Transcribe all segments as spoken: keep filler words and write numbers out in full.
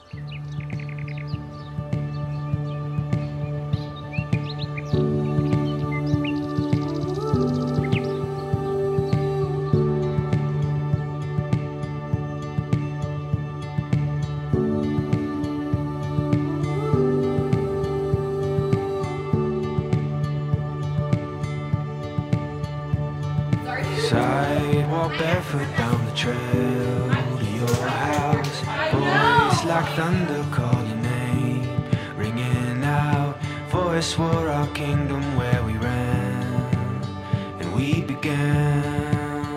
Sidewalk barefoot down the trail to your house. Voice like thunder call your name, ringing out. Voice swore our kingdom where we ran and we began.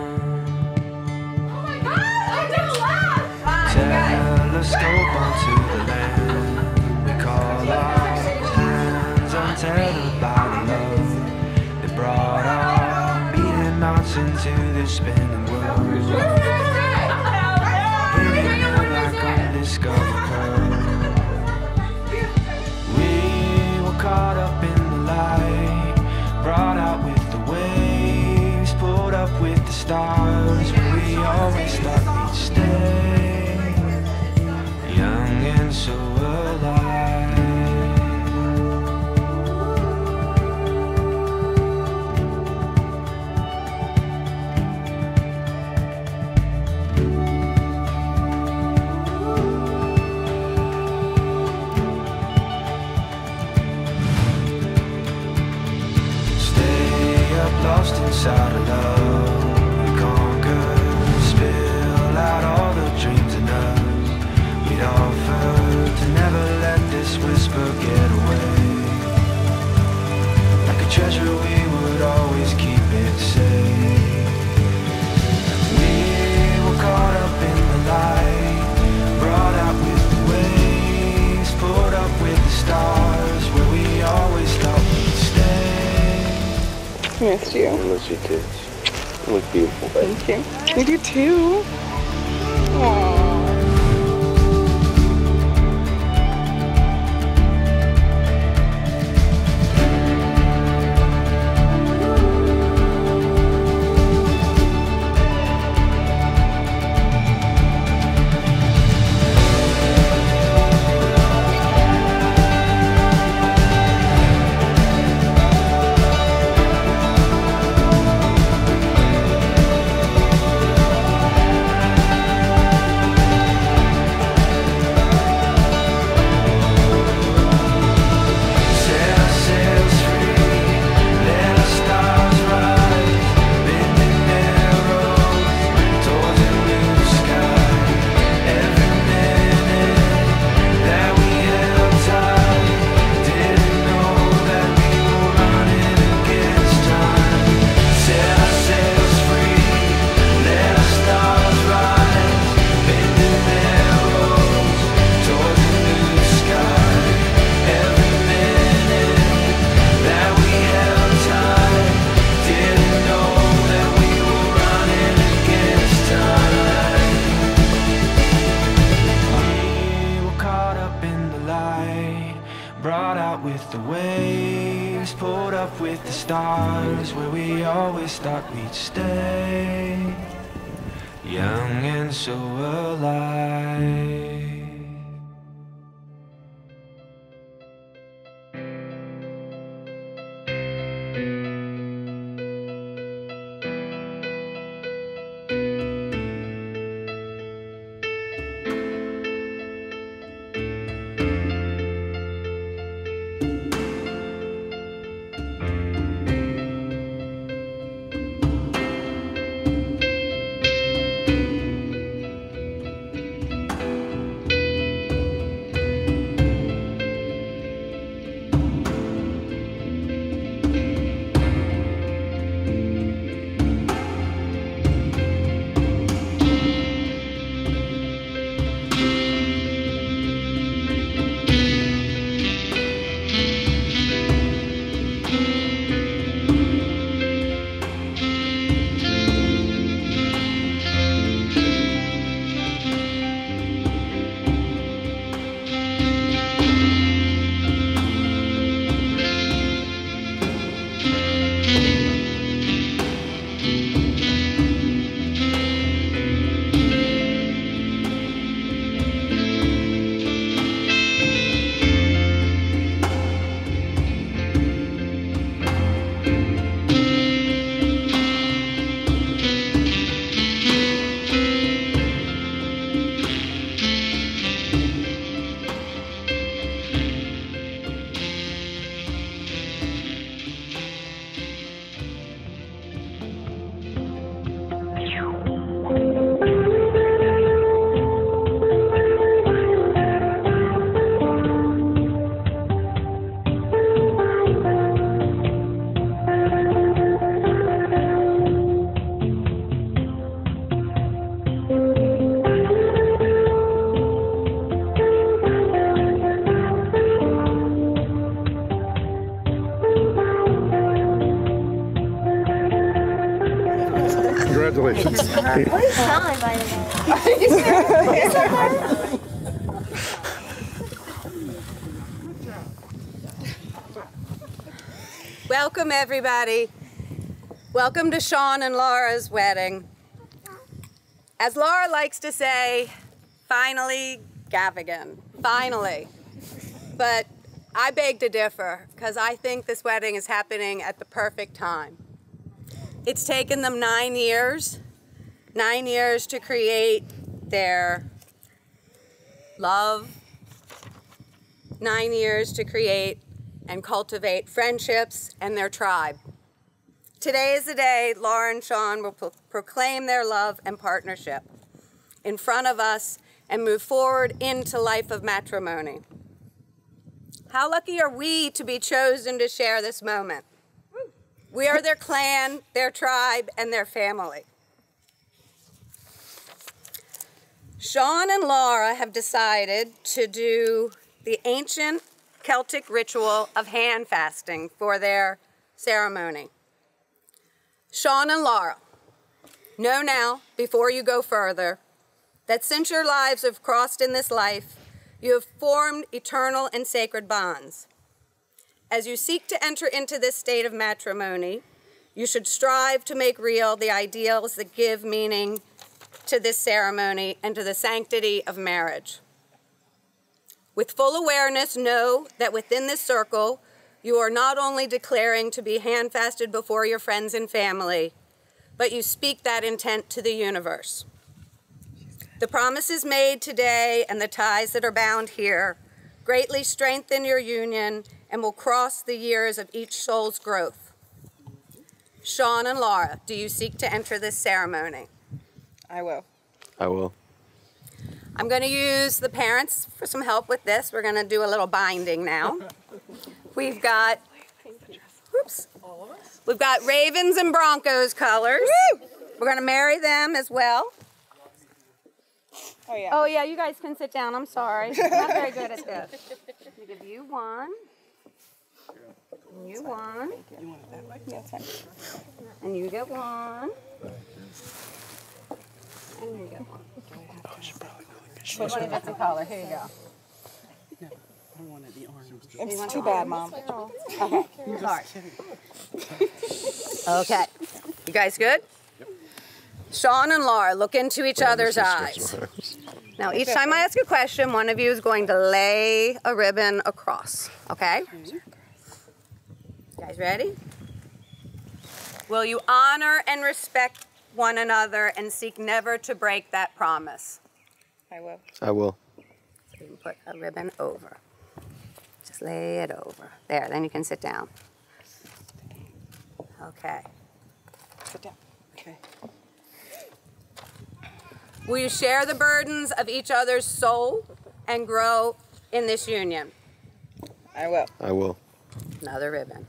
Oh my God! I don't laugh! Telescope onto the land we call ours. Hands untethered by the love that brought our into this spinning world. Hitting like undiscovered pearl. We were caught up in the light, brought out with the waves, pulled up with the stars. We always thought we'd stay young and so alive. Lost inside of love, we conquer, spill out all the dreams in us. We'd offer to never let this whisper get away. Like a treasure we would always keep it safe. We were caught up in the light, brought out with the waves, pulled up with the stars, where we always thought we'd stay. Missed you. I miss you too. You look beautiful, baby. Thank you. You do too. Aww. Brought out with the waves, pulled up with the stars, where we always thought we'd stay young and so alive. What is Sean, by the way? Welcome, everybody. Welcome to Sean and Laura's wedding. As Laura likes to say, finally, Gavigan. Finally. But I beg to differ, because I think this wedding is happening at the perfect time. It's taken them nine years, nine years to create their love, nine years to create and cultivate friendships and their tribe. Today is the day Laura and Sean will pro proclaim their love and partnership in front of us and move forward into life of matrimony. How lucky are we to be chosen to share this moment? We are their clan, their tribe, and their family. Sean and Laura have decided to do the ancient Celtic ritual of hand fasting for their ceremony. Sean and Laura, know now, before you go further, that since your lives have crossed in this life, you have formed eternal and sacred bonds. As you seek to enter into this state of matrimony, you should strive to make real the ideals that give meaning to this ceremony and to the sanctity of marriage. With full awareness, know that within this circle, you are not only declaring to be handfasted before your friends and family, but you speak that intent to the universe. The promises made today and the ties that are bound here greatly strengthen your union and will cross the years of each soul's growth. Sean and Laura, do you seek to enter this ceremony? I will. I will. I'm going to use the parents for some help with this. We're going to do a little binding now. We've got, oops, we've got Ravens and Broncos colors. Woo! We're going to marry them as well. Oh, yeah. Oh, yeah, you guys can sit down. I'm sorry. I'm not very good at this. Let me give you one. And you one. You want it that way? Yeah, that's fine. And you get one. And you get one. Which one is the color? Here you go. No, I want it the orange. It's too bad, Mom. Okay. Sorry. Okay. You guys good? Yep. Sean and Laura, look into each other's eyes. Now, each time I ask a question, one of you is going to lay a ribbon across. Okay? You guys ready? Will you honor and respect one another and seek never to break that promise? I will. I will. So you can put a ribbon over. Just lay it over. There, then you can sit down. Okay. Sit down. Okay. Will you share the burdens of each other's soul and grow in this union? I will. I will. Another ribbon.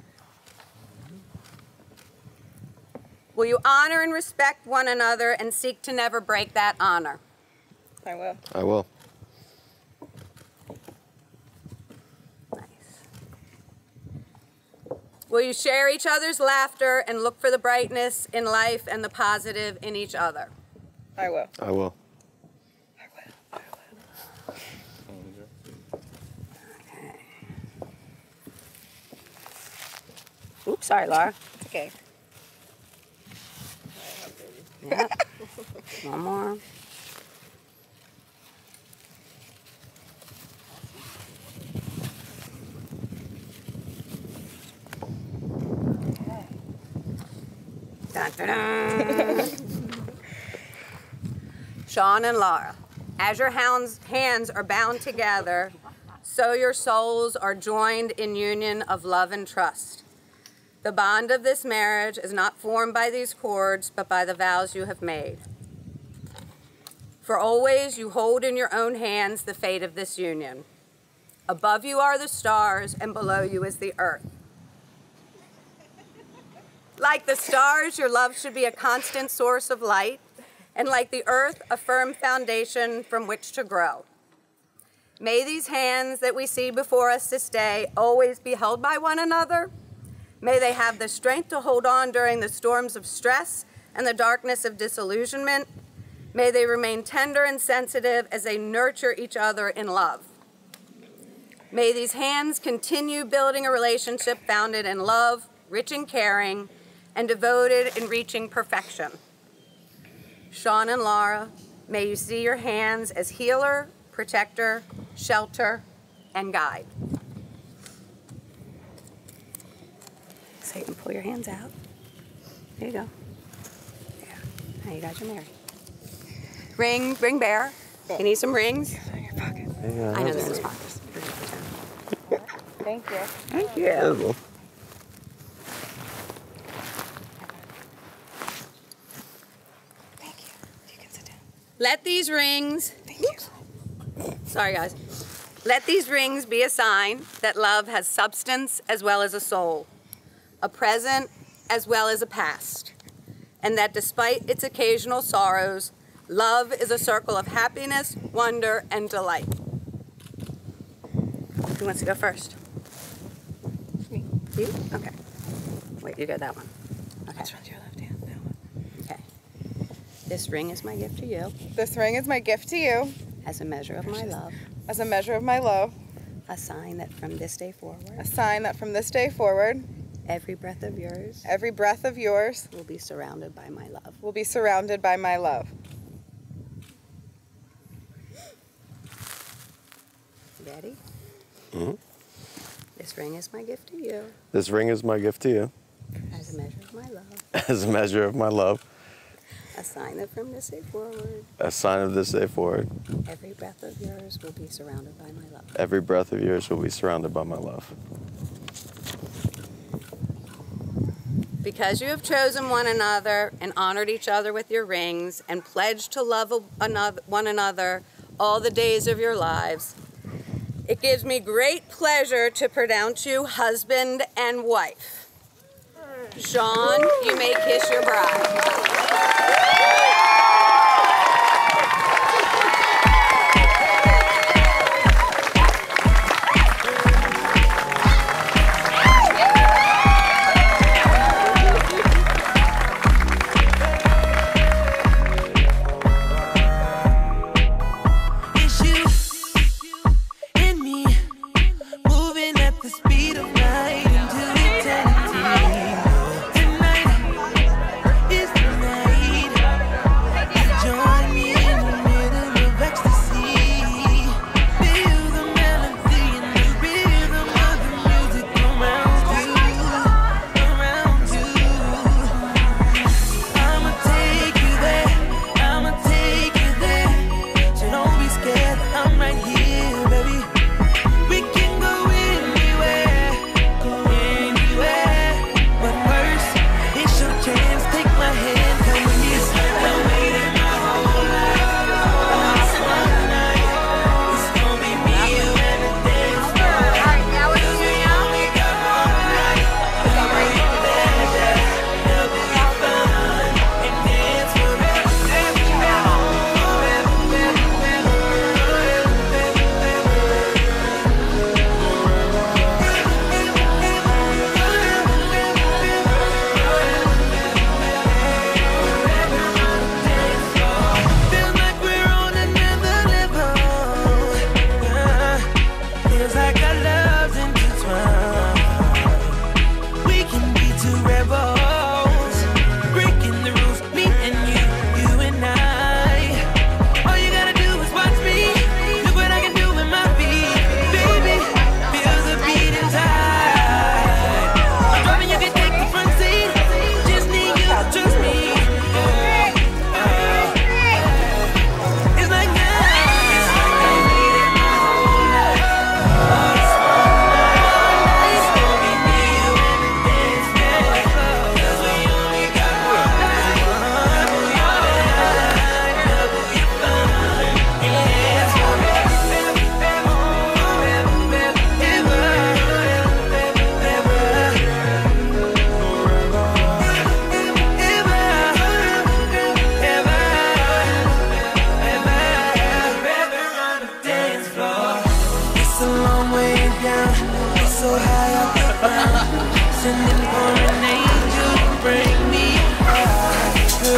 Will you honor and respect one another and seek to never break that honor? I will. I will. Nice. Will you share each other's laughter and look for the brightness in life and the positive in each other? I will. I will. I will. I will. Okay. Oops, sorry, Laura. It's okay. Yep. One more. Dun, dun, dun. Sean and Laura, as your hounds, hands are bound together, so your souls are joined in union of love and trust. The bond of this marriage is not formed by these cords, but by the vows you have made. For always you hold in your own hands the fate of this union. Above you are the stars, and below you is the earth. Like the stars, your love should be a constant source of light, and like the earth, a firm foundation from which to grow. May these hands that we see before us this day always be held by one another. May they have the strength to hold on during the storms of stress and the darkness of disillusionment. May they remain tender and sensitive as they nurture each other in love. May these hands continue building a relationship founded in love, rich in caring, and devoted in reaching perfection. Sean and Laura, may you see your hands as healer, protector, shelter, and guide. So you can pull your hands out. There you go. Yeah. Now you guys are married. Ring, ring bearer. You need some rings? In your pocket. Yeah, I know they're in his pockets. Thank you. Thank you. Yeah. Thank you. You can sit down. Let these rings. Thank you. Sorry, guys. Let these rings be a sign that love has substance as well as a soul, a present as well as a past, and that despite its occasional sorrows, love is a circle of happiness, wonder, and delight. Who wants to go first? Me. You? Okay. Wait, you got that one. Okay. Which one's your left hand? That one. Okay. This ring is my gift to you This ring is my gift to you as a measure of my love, as a measure of my love, a sign that from this day forward, a sign that from this day forward, every breath of yours every breath of yours will be surrounded by my love. will be surrounded by my love. Ready? Mm-hmm. This ring is my gift to you This ring is my gift to you as a measure of my love, as a measure of my love, a sign that from this day forward, a sign of this day forward. every breath of yours will be surrounded by my love. Every breath of yours will be surrounded by my love. Because you have chosen one another and honored each other with your rings and pledged to love another, one another all the days of your lives, it gives me great pleasure to pronounce you husband and wife. Sean, you may kiss your bride. Sending for an angel to bring me high.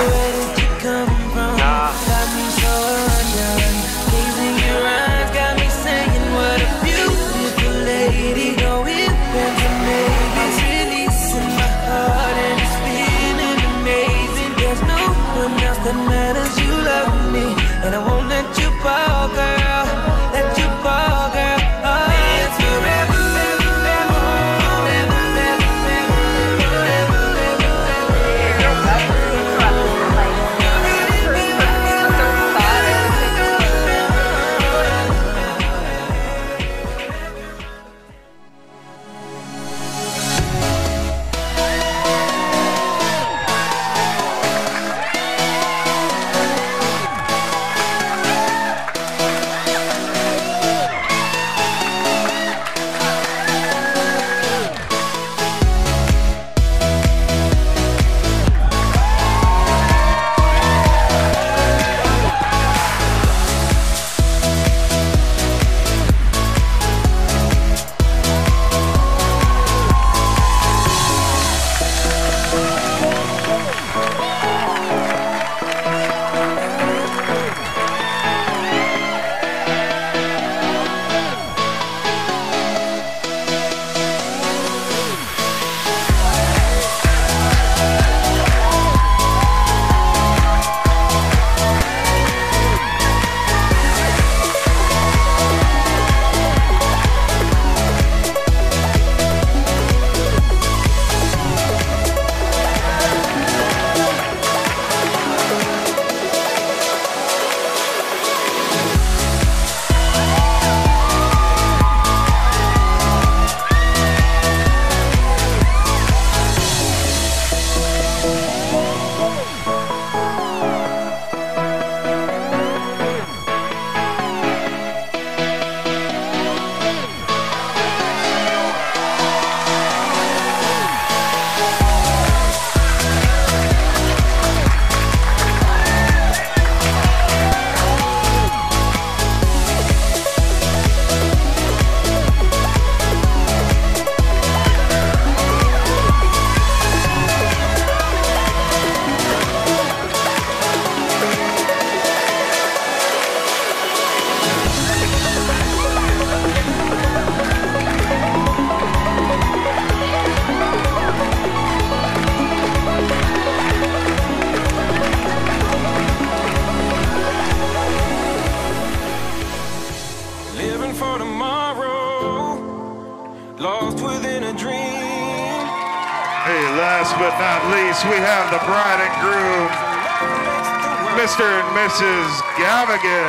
hoping for tomorrow, lost within a dream. Hey, last but not least, we have the bride and groom, Mister and Missus Gavigan.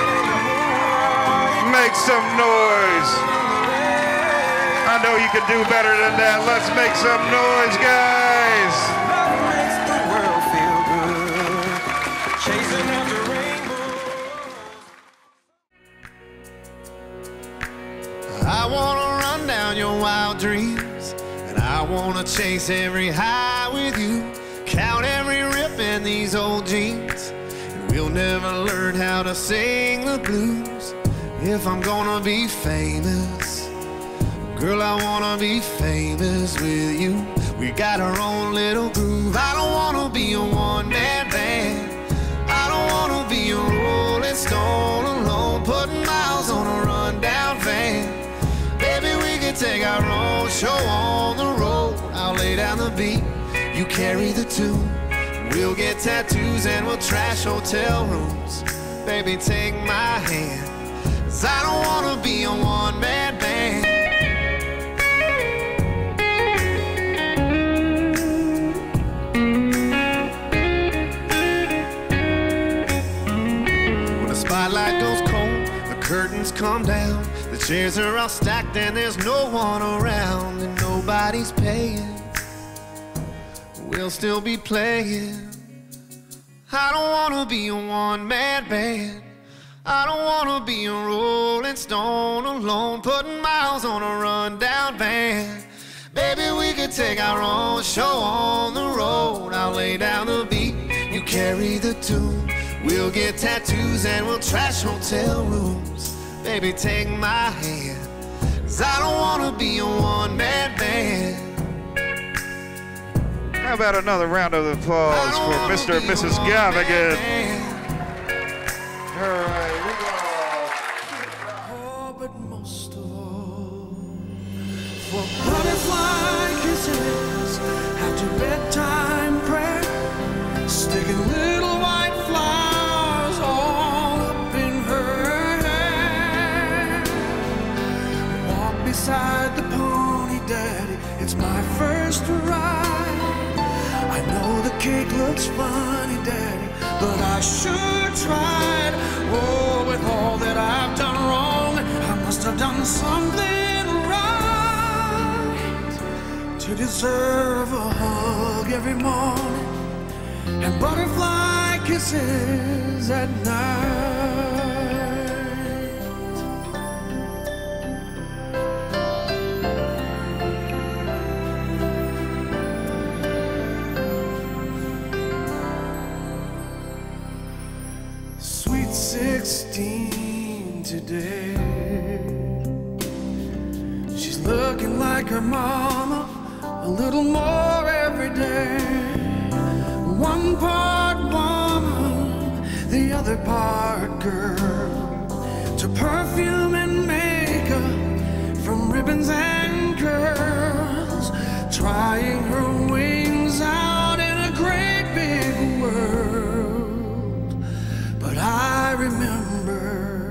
Make some noise. I know you can do better than that. Let's make some noise, guys. Love makes the world feel good, chasing after rainbows. I wanna run down your wild dreams, and I wanna chase every high with you, count every rip in these old jeans, and we'll never learn how to sing the blues. If I'm gonna be famous, girl, I wanna be famous with you. We got our own little groove. I don't wanna be a one-man band. I don't wanna be a rolling stone alone, putting miles on a rundown van. Baby, we can take our own show on the road. I'll lay down the beat, you carry the tune. We'll get tattoos and we'll trash hotel rooms. Baby, take my hand, 'cause I don't wanna be a one-man band. When the spotlight goes cold, the curtains come down, the chairs are all stacked and there's no one around, and nobody's paying, we'll still be playing. I don't wanna be a one-man band. I don't wanna be a rolling stone alone, putting miles on a rundown van. Baby, we could take our own show on the road. I'll lay down the beat, you carry the tune. We'll get tattoos and we'll trash hotel rooms. Baby, take my hand, 'cause I don't wanna be a one-man band. How about another round of applause for Mister and Missus Gavigan? All right, we go. Oh, but most of all, for butterfly kisses after bedtime prayer, sticking little white flowers all up in her hair. Walk beside the pony, Daddy, it's my first ride. I know the cake looks funny, Daddy, but I sure tried. Oh, with all that I've done wrong, I must have done something right to deserve a hug every morning and butterfly kisses at night. sixteen today. She's looking like her mama a little more every day. One part woman, the other part girl. To perfume and makeup, from ribbons and curls, trying her wings out in a great big world. But I remember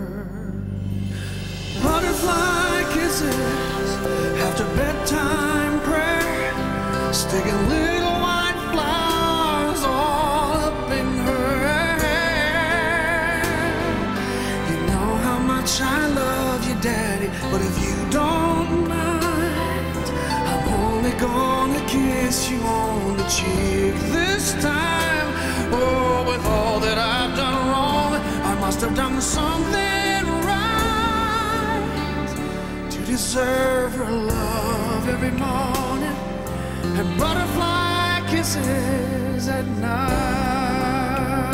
butterfly kisses after bedtime prayer, sticking little white flowers all up in her hair. You know how much I love you, Daddy, but if you don't mind, I'm only gonna kiss you on the cheek this time. Oh, with all that I've done wrong, I must have done something right to deserve her love every morning and butterfly kisses at night.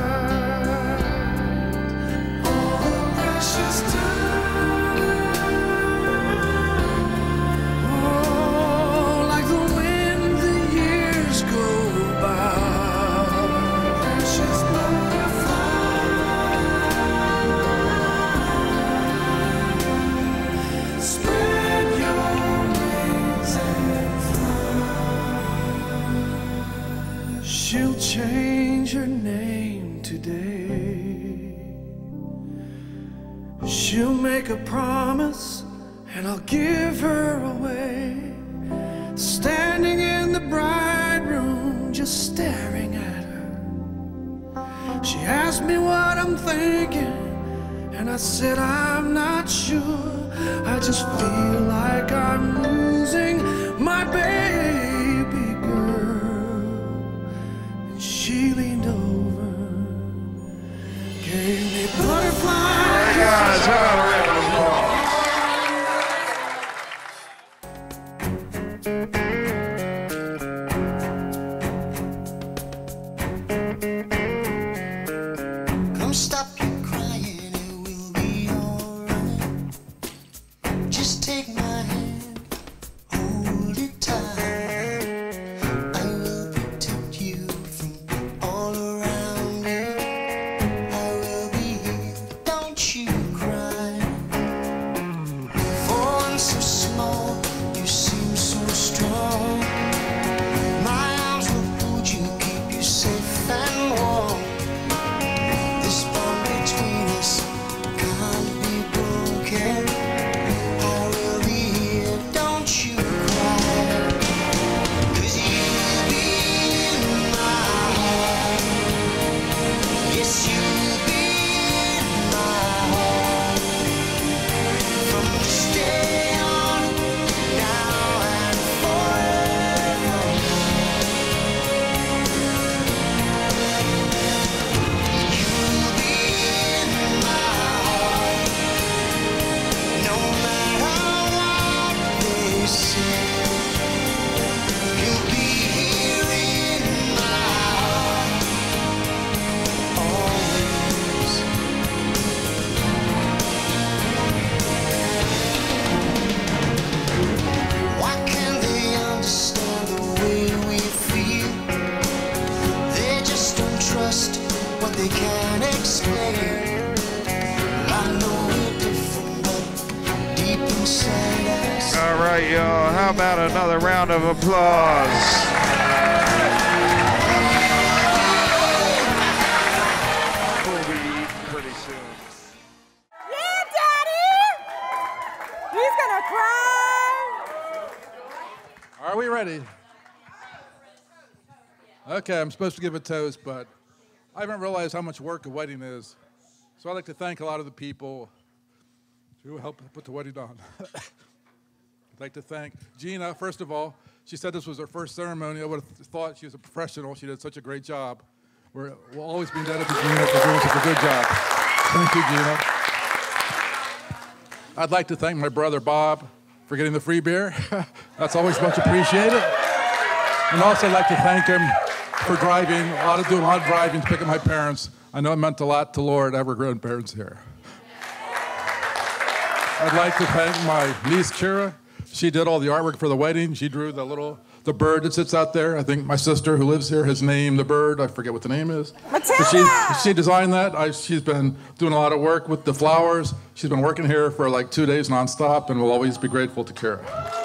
Oh, the precious time. Oh, like the wind the years go by. Precious butterfly, spread your wings and fly. She'll change She'll make a promise and I'll give her away. Standing in the bride room, just staring at her. She asked me what I'm thinking, and I said I'm not sure. I just feel like I'm losing my baby girl. And she leaned over, gave me butterflies. Guys, how about a round of applause? Come stop your crying, it will be alright. Just take my hand, hold it tight. I will protect you from all around you. I will be here, don't you cry. For one so small, you seem so strong. My arms will hold you, keep you safe and warm. This bond between us can't be broken. I will be here, don't you cry. 'Cause you'll be in my heart. Yes, you'll be in my heart. From this day on, now and forever. You'll be in my heart. No matter what they say, you'll be here in my heart. Always. Why can't they understand the way we feel? They just don't trust what they can't explain. I know we're different, but deep inside us. All right, y'all. How about another round of applause? We'll be eating pretty soon. Yeah, Daddy! He's gonna cry! Are we ready? Okay, I'm supposed to give a toast, but I haven't realized how much work a wedding is. So I'd like to thank a lot of the people who helped put the wedding on. I'd like to thank Gina, first of all. She said this was her first ceremony. I would have thought she was a professional. She did such a great job. We're, we'll always be indebted to Gina for doing such a good job. Thank you, Gina. I'd like to thank my brother Bob for getting the free beer. That's always much appreciated. And also I'd like to thank him for driving, a lot of doing a lot of driving to pick up my parents. I know it meant a lot to Lord to have her grandparents here. I'd like to thank my niece Kira. She did all the artwork for the wedding. She drew the little the bird that sits out there. I think my sister who lives here has named the bird. I forget what the name is. Matilda! She, she designed that. I, she's been doing a lot of work with the flowers. She's been working here for like two days nonstop, and we'll always be grateful to Kira.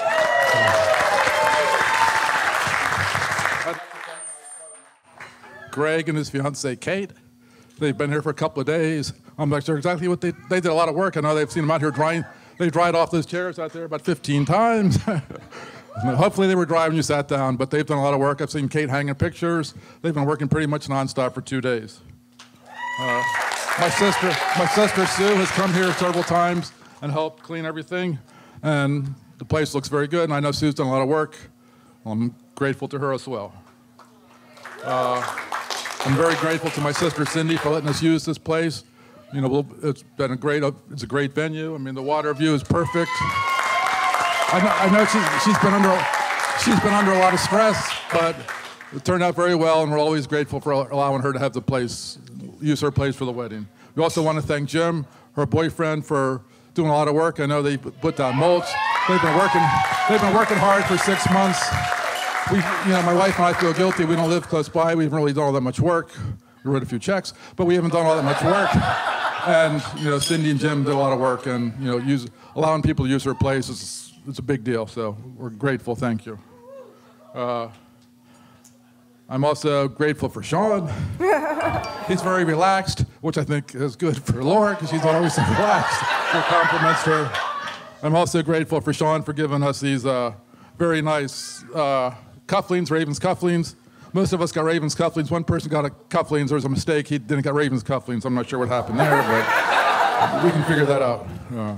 Greg and his fiancee Kate. They've been here for a couple of days. I'm not sure exactly what they they did a lot of work. I know they've seen them out here drying. They dried off those chairs out there about fifteen times. Hopefully they were dry when you sat down, but they've done a lot of work. I've seen Kate hanging pictures. They've been working pretty much nonstop for two days. Uh, my sister, my sister Sue has come here several times and helped clean everything, and the place looks very good. And I know Sue's done a lot of work. I'm grateful to her as well. Uh, I'm very grateful to my sister Cindy for letting us use this place. You know, it's been a great, it's a great venue. I mean, the water view is perfect. I know, I know she's, she's been under, she's been under a lot of stress, but it turned out very well, and we're always grateful for allowing her to have the place, use her place for the wedding. We also want to thank Jim, her boyfriend, for doing a lot of work. I know they put down mulch. They've been working, they've been working hard for six months. We, you know, my wife and I feel guilty. We don't live close by. We haven't really done all that much work. We wrote a few checks, but we haven't done all that much work. And you know, Cindy and Jim did a lot of work, and you know, use, allowing people to use her place is it's a big deal. So we're grateful. Thank you. Uh, I'm also grateful for Sean. He's very relaxed, which I think is good for Laura because she's always so relaxed. for compliments to her. I'm also grateful for Sean for giving us these uh, very nice uh, cufflinks, Ravens cufflinks. Most of us got Ravens cufflinks. One person got a cufflinks. There was a mistake. He didn't get Ravens cufflinks. I'm not sure what happened there, but we can figure that out. Uh,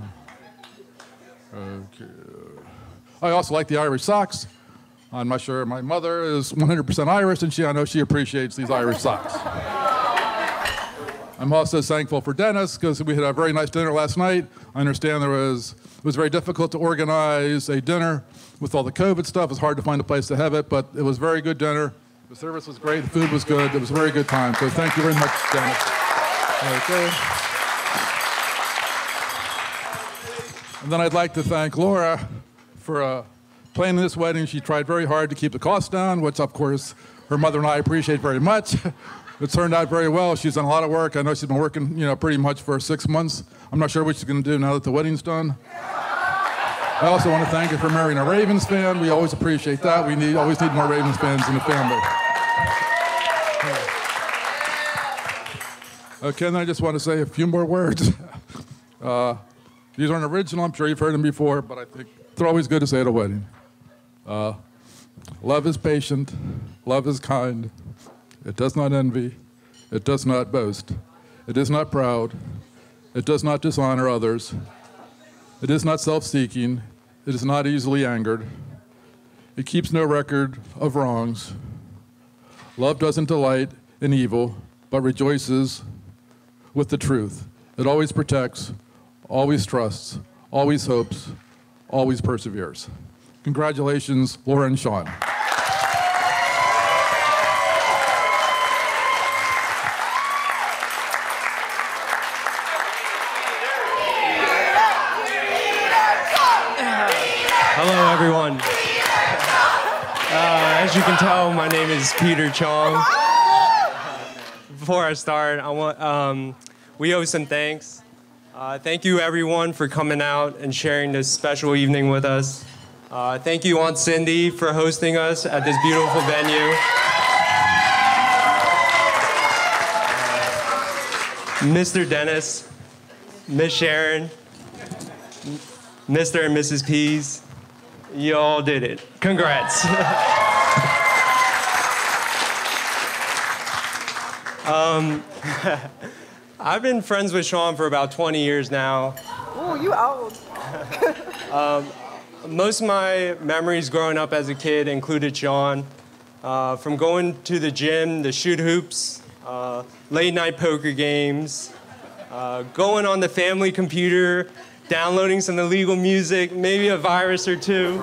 okay. I also like the Irish socks. I'm not sure. My mother is one hundred percent Irish, and she, I know she appreciates these Irish socks. I'm also thankful for Dennis because we had a very nice dinner last night. I understand there was it was very difficult to organize a dinner with all the COVID stuff. It was hard to find a place to have it, but it was a very good dinner. The service was great. The food was good. It was a very good time. So thank you very much, Dennis. Okay. And then I'd like to thank Laura for uh, planning this wedding. She tried very hard to keep the costs down, which, of course, her mother and I appreciate very much. It turned out very well. She's done a lot of work. I know she's been working, you know, pretty much for six months. I'm not sure what she's going to do now that the wedding's done. I also want to thank her for marrying a Ravens fan. We always appreciate that. We need always need more Ravens fans in the family. Okay, and I just want to say a few more words. Uh, these aren't original. I'm sure you've heard them before, but I think they're always good to say at a wedding. Uh, love is patient. Love is kind. It does not envy. It does not boast. It is not proud. It does not dishonor others. It is not self-seeking. It is not easily angered. It keeps no record of wrongs. Love doesn't delight in evil, but rejoices with the truth. It always protects, always trusts, always hopes, always perseveres. Congratulations, Laura and Sean. Hello, everyone. Uh, as you can tell, my name is Peter Chong. Before I start, I want um, we owe some thanks. Uh, thank you, everyone, for coming out and sharing this special evening with us. Uh, thank you, Aunt Cindy, for hosting us at this beautiful venue. Uh, Mister Dennis, Miss Sharon, Mister and Missus Pease. You all did it. Congrats. um, I've been friends with Sean for about twenty years now. Oh, you old. um, most of my memories growing up as a kid included Sean. Uh, from going to the gym, the shoot hoops, uh, late night poker games, uh, going on the family computer, downloading some illegal music, maybe a virus or two,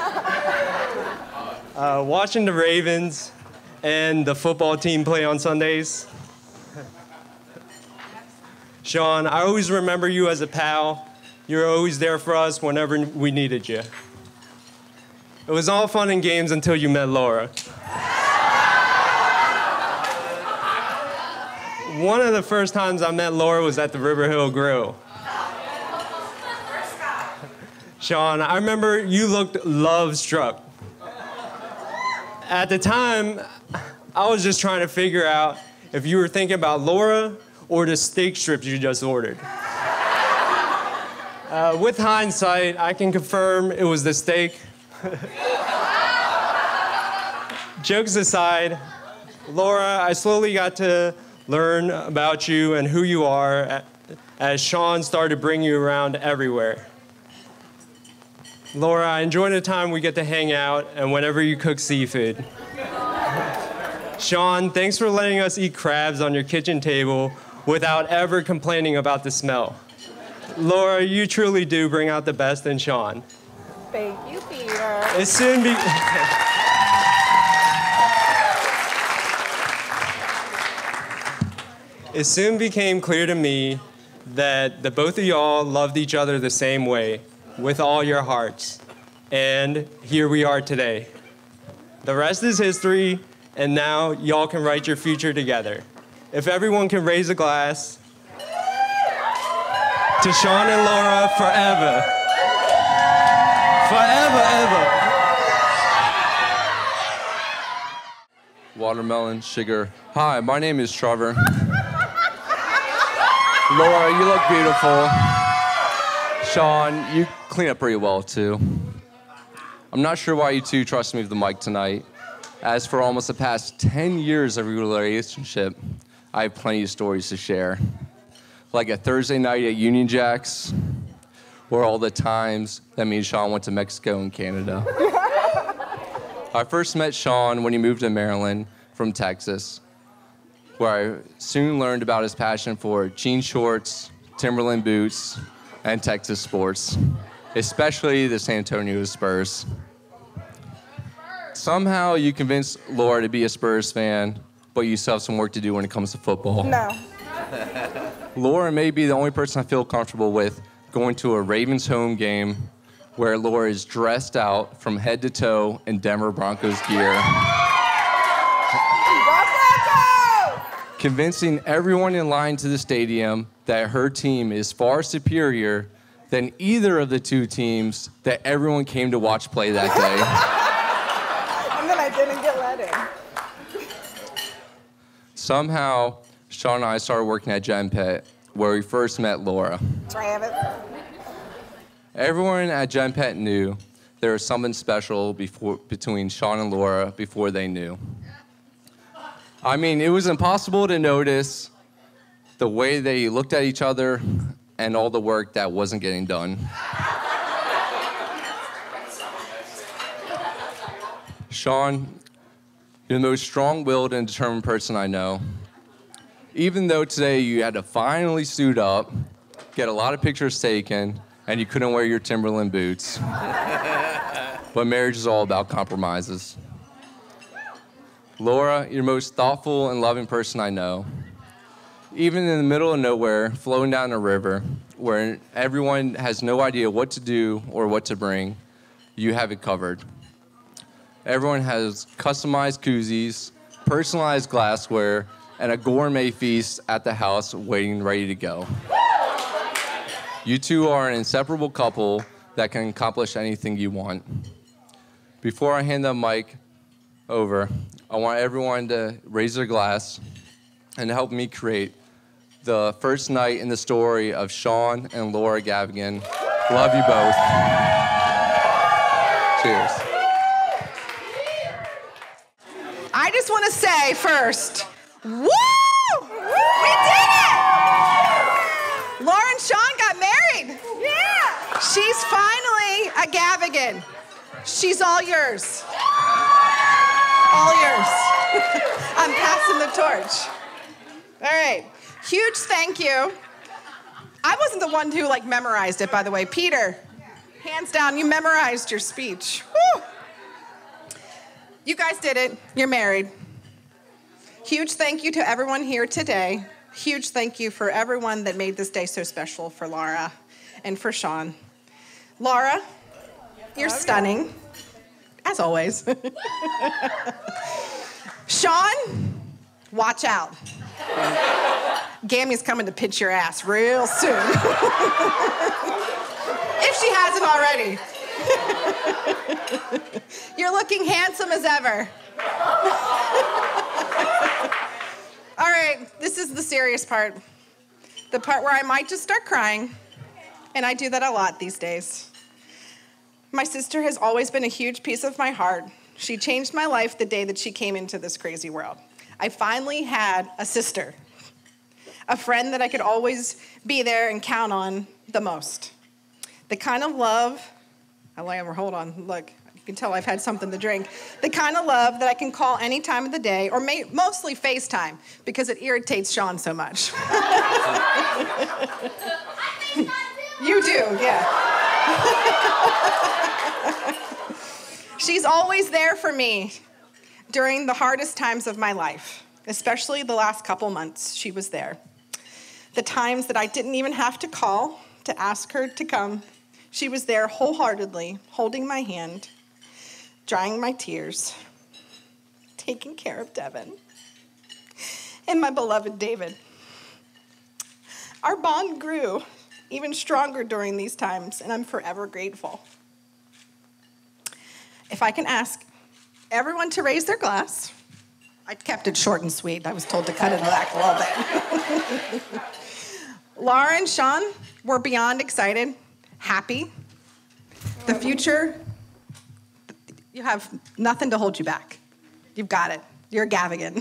uh, watching the Ravens and the football team play on Sundays. Sean, I always remember you as a pal. You were always there for us whenever we needed you. It was all fun and games until you met Laura. One of the first times I met Laura was at the River Hill Grill. Sean, I remember you looked love-struck. At the time, I was just trying to figure out if you were thinking about Laura or the steak strips you just ordered. Uh, with hindsight, I can confirm it was the steak. Jokes aside, Laura, I slowly got to learn about you and who you are as Sean started bringing you around everywhere. Laura, I enjoy the time we get to hang out and whenever you cook seafood. Sean, thanks for letting us eat crabs on your kitchen table without ever complaining about the smell. Laura, you truly do bring out the best in Sean. Thank you, Peter. It soon be... It soon became clear to me that the both of y'all loved each other the same way, with all your hearts. And here we are today. The rest is history, and now y'all can write your future together. If everyone can raise a glass to Sean and Laura forever. Forever, ever. Watermelon, sugar. Hi, my name is Trevor. Laura, you look beautiful. Sean, you clean up pretty well, too. I'm not sure why you two trust me with the mic tonight. As for almost the past ten years of your relationship, I have plenty of stories to share. Like a Thursday night at Union Jacks, or all the times that me and Sean went to Mexico and Canada. I first met Sean when he moved to Maryland from Texas, where I soon learned about his passion for jean shorts, Timberland boots, and Texas sports, especially the San Antonio Spurs. Somehow you convinced Laura to be a Spurs fan, but you still have some work to do when it comes to football. No. Laura may be the only person I feel comfortable with going to a Ravens home game where Laura is dressed out from head to toe in Denver Broncos gear. Convincing everyone in line to the stadium that her team is far superior than either of the two teams that everyone came to watch play that day. And then I didn't get let in. Somehow, Sean and I started working at Gen Pet, where we first met Laura. Travis. Everyone at Gen Pet knew there was something special before, between Sean and Laura before they knew. I mean, it was impossible to notice the way they looked at each other and all the work that wasn't getting done. Sean, you're the most strong-willed and determined person I know. Even though today you had to finally suit up, get a lot of pictures taken, and you couldn't wear your Timberland boots. But marriage is all about compromises. Laura, you're the most thoughtful and loving person I know. Even in the middle of nowhere, flowing down a river, where everyone has no idea what to do or what to bring, you have it covered. Everyone has customized koozies, personalized glassware, and a gourmet feast at the house waiting ready to go. You two are an inseparable couple that can accomplish anything you want. Before I hand the mic over, I want everyone to raise their glass and help me create the first night in the story of Sean and Laura Gavigan. Love you both. Cheers. I just want to say first, woo! We did it! Laura and Sean got married. Yeah! She's finally a Gavigan. She's all yours. All yours. I'm passing the torch. All right. Huge thank you. I wasn't the one who like memorized it, by the way. Peter, hands down, you memorized your speech. Woo! You guys did it. You're married. Huge thank you to everyone here today. Huge thank you for everyone that made this day so special for Laura and for Sean. Laura, you're stunning, as always. Sean, watch out. Gammy's coming to pitch your ass real soon. If she hasn't already. You're looking handsome as ever. All right, this is the serious part. The part where I might just start crying, and I do that a lot these days. My sister has always been a huge piece of my heart. She changed my life the day that she came into this crazy world. I finally had a sister, a friend that I could always be there and count on the most. The kind of love, I like, hold on, look, you can tell I've had something to drink. The kind of love that I can call any time of the day, or may, mostly FaceTime, because it irritates Sean so much. You do, yeah. She's always there for me during the hardest times of my life, especially the last couple months she was there. The times that I didn't even have to call to ask her to come, she was there wholeheartedly, holding my hand, drying my tears, taking care of Devin and my beloved David. Our bond grew even stronger during these times, and I'm forever grateful. If I can ask everyone to raise their glass. I kept it short and sweet. I was told to cut it back a little bit. Laura and Sean were beyond excited, happy. The future, you have nothing to hold you back. You've got it. You're a Gavigan.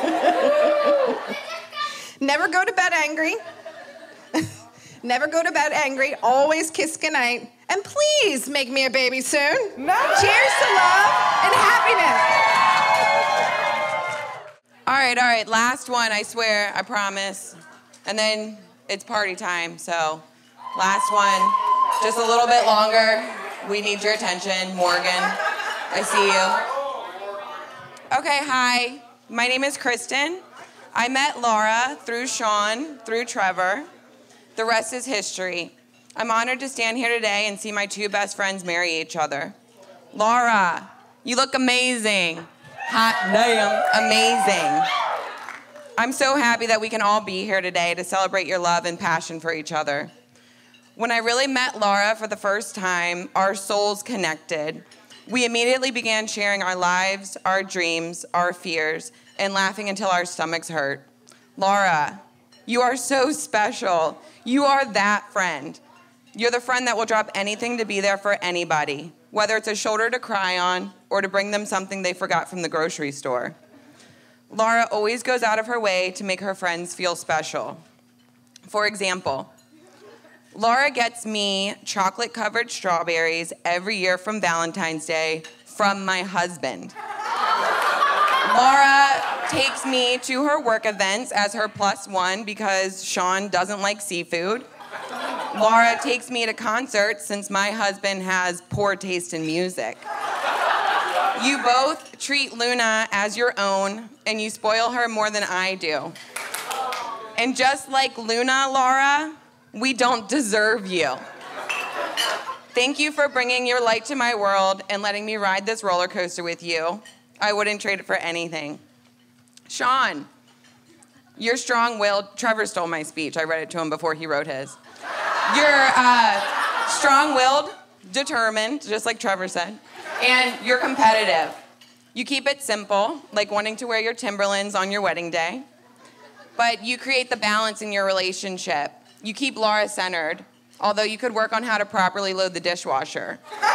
Never go to bed angry. Never go to bed angry. Always kiss goodnight. And please make me a baby soon. No. Cheers to love and happiness. All right, all right. Last one, I swear, I promise. And then it's party time, so last one. Just a little bit longer. We need your attention. Morgan, I see you. Okay, hi. My name is Kristen. I met Laura through Sean, through Trevor. The rest is history. I'm honored to stand here today and see my two best friends marry each other. Laura, you look amazing. Hot damn, amazing. I'm so happy that we can all be here today to celebrate your love and passion for each other. When I really met Laura for the first time, our souls connected. We immediately began sharing our lives, our dreams, our fears, and laughing until our stomachs hurt. Laura, you are so special. You are that friend. You're the friend that will drop anything to be there for anybody, whether it's a shoulder to cry on or to bring them something they forgot from the grocery store. Laura always goes out of her way to make her friends feel special. For example, Laura gets me chocolate-covered strawberries every year from Valentine's Day from my husband. Laura takes me to her work events as her plus one because Sean doesn't like seafood. Laura takes me to concerts since my husband has poor taste in music. You both treat Luna as your own, and you spoil her more than I do. And just like Luna, Laura, we don't deserve you. Thank you for bringing your light to my world and letting me ride this roller coaster with you. I wouldn't trade it for anything. Sean, you're strong-willed. Trevor stole my speech. I read it to him before he wrote his. You're uh, strong-willed, determined, just like Trevor said, and you're competitive. You keep it simple, like wanting to wear your Timberlands on your wedding day, but you create the balance in your relationship. You keep Laura centered, although you could work on how to properly load the dishwasher.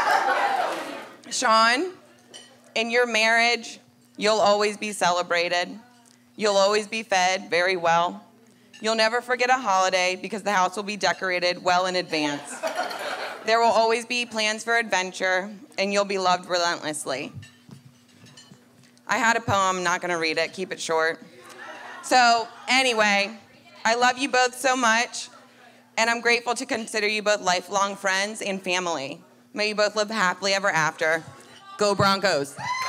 Sean, in your marriage, you'll always be celebrated. You'll always be fed very well. You'll never forget a holiday because the house will be decorated well in advance. There will always be plans for adventure, and you'll be loved relentlessly. I had a poem, I'm not gonna read it, keep it short. So anyway, I love you both so much, and I'm grateful to consider you both lifelong friends and family. May you both live happily ever after. Go Broncos.